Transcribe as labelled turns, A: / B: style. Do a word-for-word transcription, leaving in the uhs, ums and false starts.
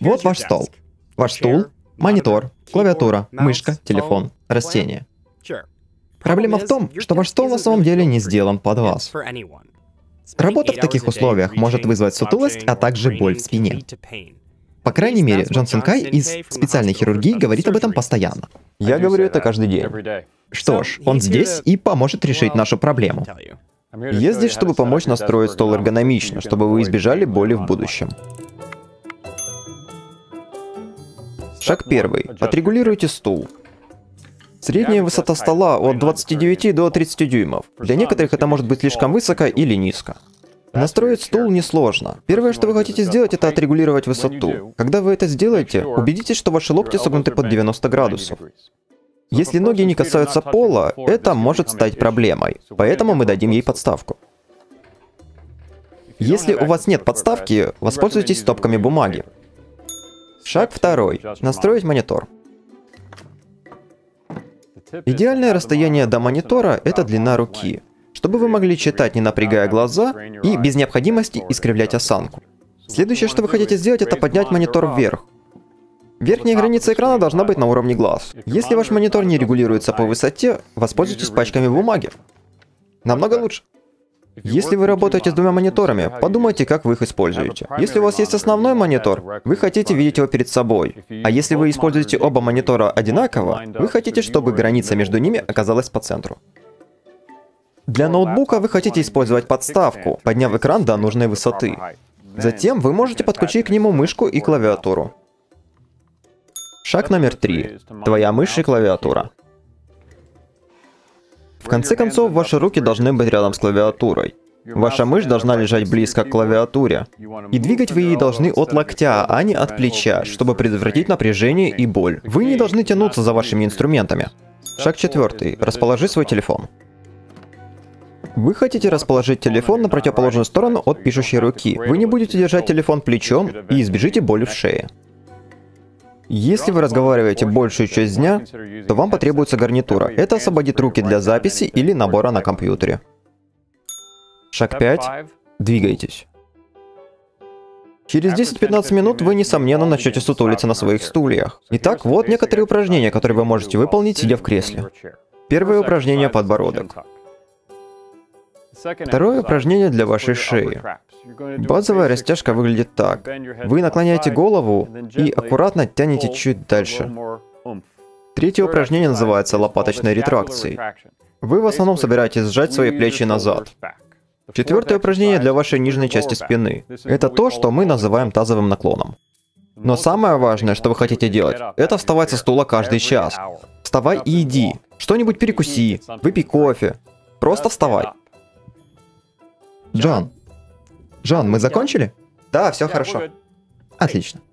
A: Вот ваш стол. Ваш стул, монитор, клавиатура, мышка, телефон, растение. Проблема в том, что ваш стол на самом деле не сделан под вас. Работа в таких условиях может вызвать сутулость, а также боль в спине. По крайней мере, Джон Синкай из специальной хирургии говорит об этом постоянно. Я говорю это каждый день. Что ж, он здесь и поможет решить нашу проблему. Я здесь, чтобы помочь настроить стол эргономично, чтобы вы избежали боли в будущем. Шаг первый. Отрегулируйте стул. Средняя высота стола от двадцати девяти до тридцати дюймов. Для некоторых это может быть слишком высоко или низко. Настроить стул несложно. Первое, что вы хотите сделать, это отрегулировать высоту. Когда вы это сделаете, убедитесь, что ваши локти согнуты под девяносто градусов. Если ноги не касаются пола, это может стать проблемой, поэтому мы дадим ей подставку. Если у вас нет подставки, воспользуйтесь стопками бумаги. Шаг второй. Настроить монитор. Идеальное расстояние до монитора — это длина руки, чтобы вы могли читать, не напрягая глаза и без необходимости искривлять осанку. Следующее, что вы хотите сделать, это поднять монитор вверх. Верхняя граница экрана должна быть на уровне глаз. Если ваш монитор не регулируется по высоте, воспользуйтесь пачками бумаги. Намного лучше. Если вы работаете с двумя мониторами, подумайте, как вы их используете. Если у вас есть основной монитор, вы хотите видеть его перед собой. А если вы используете оба монитора одинаково, вы хотите, чтобы граница между ними оказалась по центру. Для ноутбука вы хотите использовать подставку, подняв экран до нужной высоты. Затем вы можете подключить к нему мышку и клавиатуру. Шаг номер три. Твоя мышь и клавиатура. В конце концов, ваши руки должны быть рядом с клавиатурой. Ваша мышь должна лежать близко к клавиатуре. И двигать вы ей должны от локтя, а не от плеча, чтобы предотвратить напряжение и боль. Вы не должны тянуться за вашими инструментами. Шаг четвертый. Расположи свой телефон. Вы хотите расположить телефон на противоположную сторону от пишущей руки. Вы не будете держать телефон плечом и избежите боли в шее. Если вы разговариваете большую часть дня, то вам потребуется гарнитура. Это освободит руки для записи или набора на компьютере. Шаг пять. Двигайтесь. Через десять-пятнадцать минут вы, несомненно, начнете сутулиться на своих стульях. Итак, вот некоторые упражнения, которые вы можете выполнить, сидя в кресле. Первое упражнение — подбородок. Второе упражнение для вашей шеи. Базовая растяжка выглядит так. Вы наклоняете голову и аккуратно тянете чуть дальше. Третье упражнение называется лопаточной ретракцией. Вы в основном собираетесь сжать свои плечи назад. Четвертое упражнение для вашей нижней части спины. Это то, что мы называем тазовым наклоном. Но самое важное, что вы хотите делать, это вставать со стула каждый час. Вставай и иди. Что-нибудь перекуси, выпей кофе. Просто вставай. Джон. Джон, мы закончили? Да, все хорошо. Отлично.